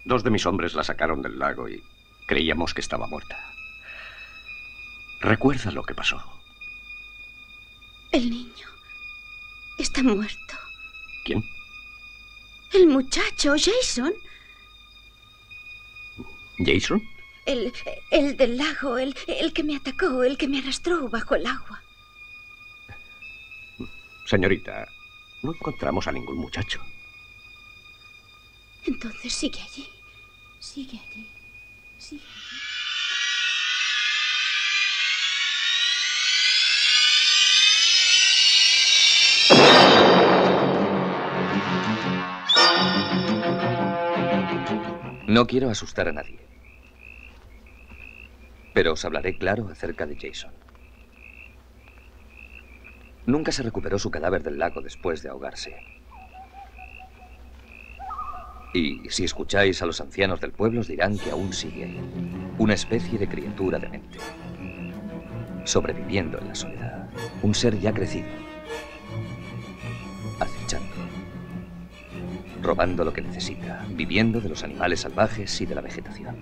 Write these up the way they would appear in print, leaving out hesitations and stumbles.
2 de mis hombres la sacaron del lago y creíamos que estaba muerta. ¿Recuerda lo que pasó? El niño está muerto. ¿Quién? El muchacho, Jason. ¿Jason? El del lago, el que me atacó, el que me arrastró bajo el agua. Señorita, no encontramos a ningún muchacho. Entonces sigue allí. Sigue allí. Sigue allí. No quiero asustar a nadie, pero os hablaré claro acerca de Jason. Nunca se recuperó su cadáver del lago después de ahogarse. Y si escucháis a los ancianos del pueblo os dirán que aún sigue ahí, una especie de criatura demente, sobreviviendo en la soledad, un ser ya crecido, acechando, robando lo que necesita, viviendo de los animales salvajes y de la vegetación.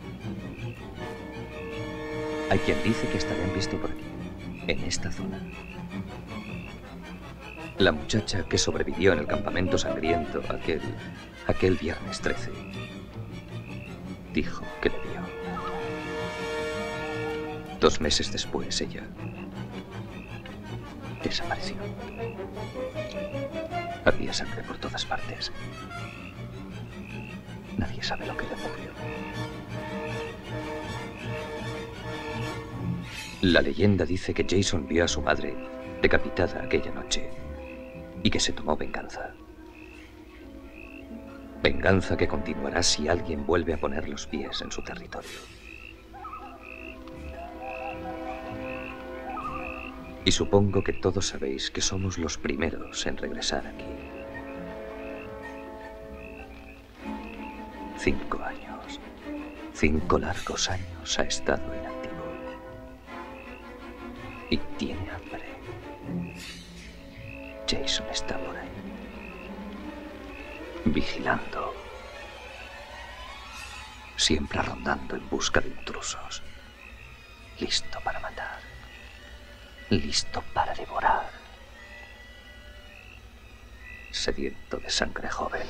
Hay quien dice que hasta le han visto por aquí, en esta zona. La muchacha que sobrevivió en el campamento sangriento aquel viernes 13, dijo que le vio. 2 meses después, ella desapareció. Había sangre por todas partes. Nadie sabe lo que le ocurrió. La leyenda dice que Jason vio a su madre decapitada aquella noche y que se tomó venganza. Venganza que continuará si alguien vuelve a poner los pies en su territorio. Y supongo que todos sabéis que somos los primeros en regresar aquí. 5 años. 5 largos años ha estado inactivo. Y tiene hambre. Jason está por ahí, vigilando, siempre rondando en busca de intrusos, listo para matar, listo para devorar, sediento de sangre joven.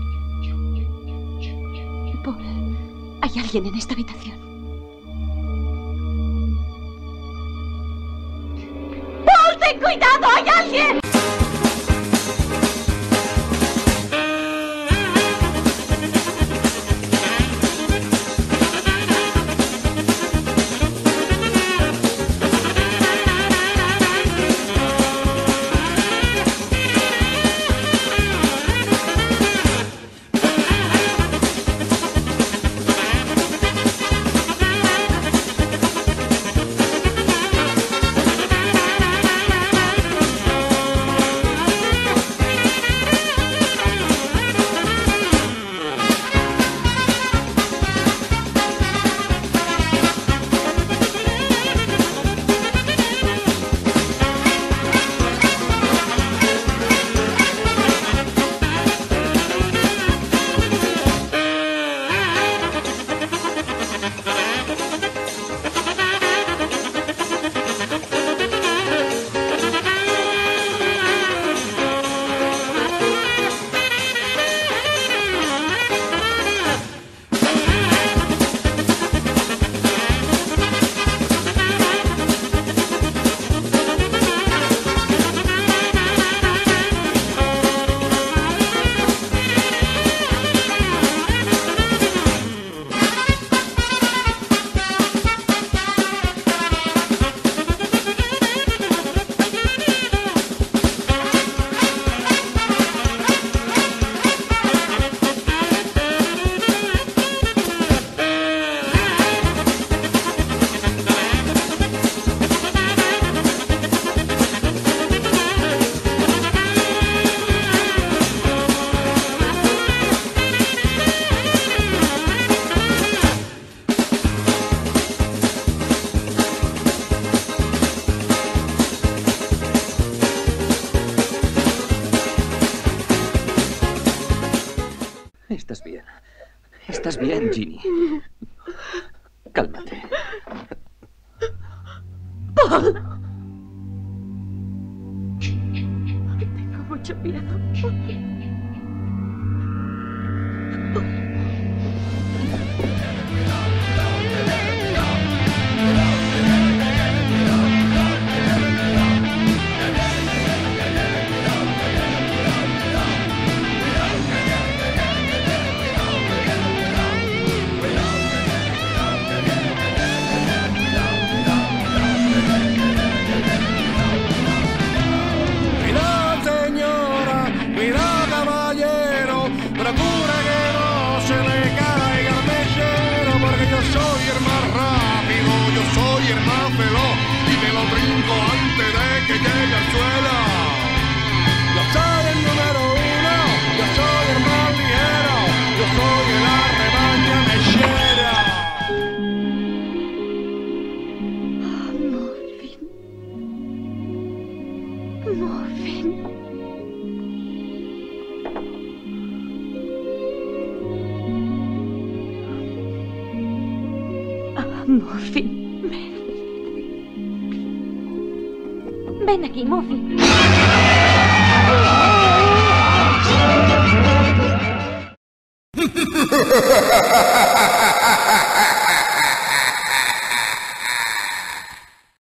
Paul, hay alguien en esta habitación. ¡Paul, ten cuidado! ¡Hay alguien! ¿Estás bien, Ginny? Cálmate. Paul. Tengo mucho miedo. Muffin, ven. Ven aquí, Muffin.